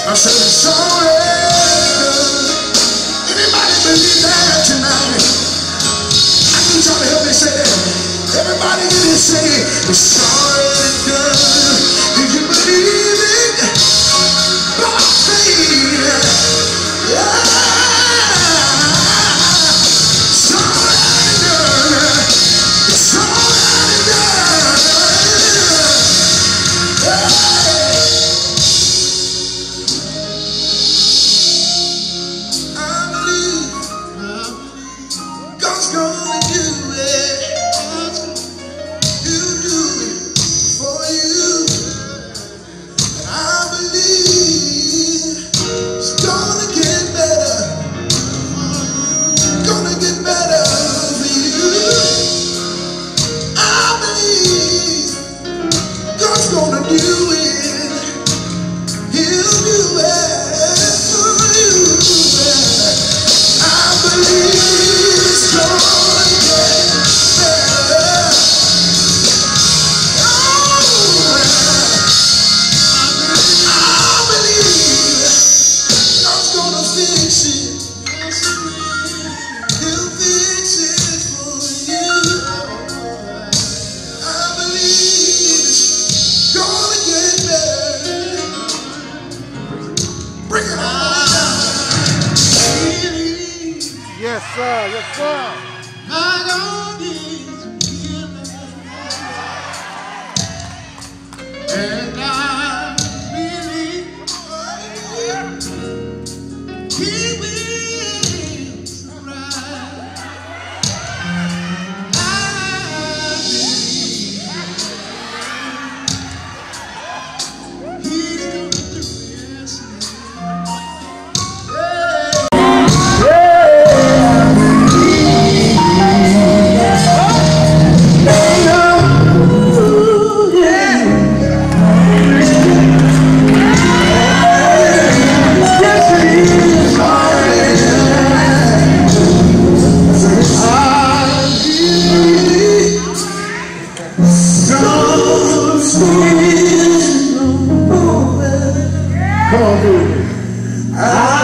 I said it's already done. Anybody believe that tonight? I need y'all to help me say that. Everybody in here say it's already done. Do you believe it? By faith. Yeah. It's already done. It's already done. I believe God's gonna do it. You do it for you. And I believe it's gonna get better. Gonna get better for you. I believe God's gonna do it. He'll do it for you. I believe it's gonna get better. Oh, I believe God's gonna fix it. He'll fix it for you. I believe it's gonna get better. Bring it on. Yes, sir. Yes, sir. My God is healing. And I believe He will surprise. I believe He's gonna do it. Come on, dude.